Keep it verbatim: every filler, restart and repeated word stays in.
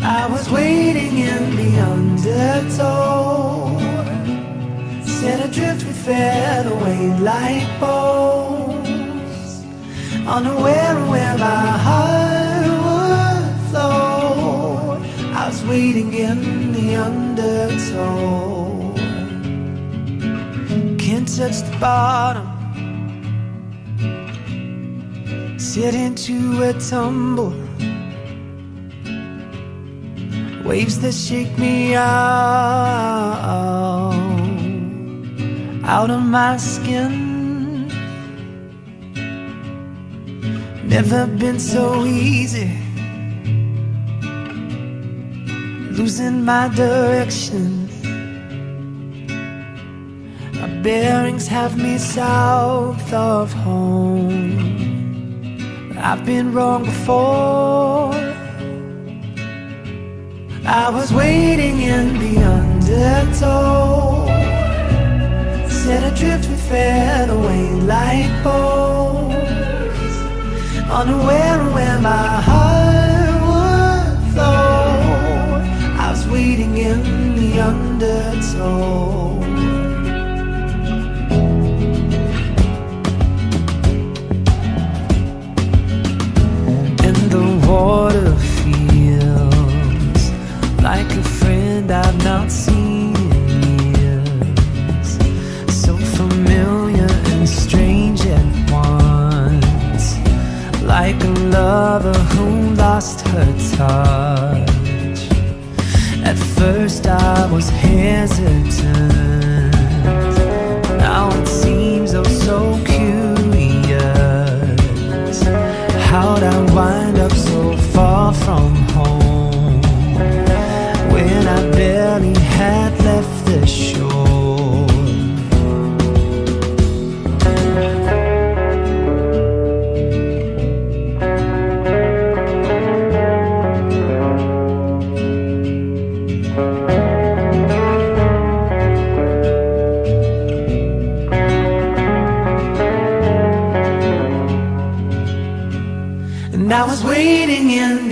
I was waiting in the undertow, set adrift with fed away like bones, unaware of where my heart would flow. I was waiting in the undertow, can't touch the bottom, sit into a tumble, waves that shake me out, out of my skin. Never been so easy, losing my direction. My bearings have me south of home. I've been wrong before. I was waiting in the undertow, set adrift with fed away like bones, unaware of where my heart would flow. I was waiting in the undertow. And the water like a friend I've not seen in years, so familiar and strange at once, like a lover who lost her touch. At first I was hesitant, now it seems oh so curious. How'd I wind up so far from home when I barely had left the shore? And I was waiting in